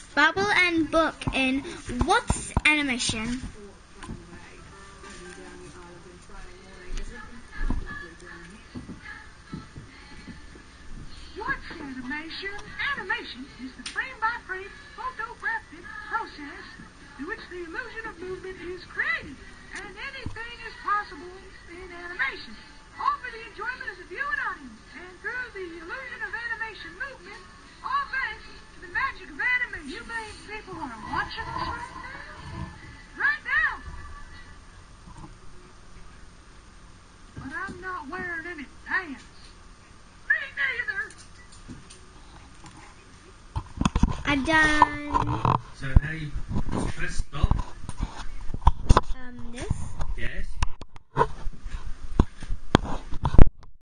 Bubble and Book in What's Animation? What's animation? Animation is the frame-by-frame photographic process through which the illusion of movement is created, and anything is possible in animation, all for the enjoyment of the viewing audience, and through the illusion of animation movement, all thanks to the magic of animation. You mean people are watching us right now? Right now! But I'm not wearing any pants. Me neither! I've done So now you press stop. this.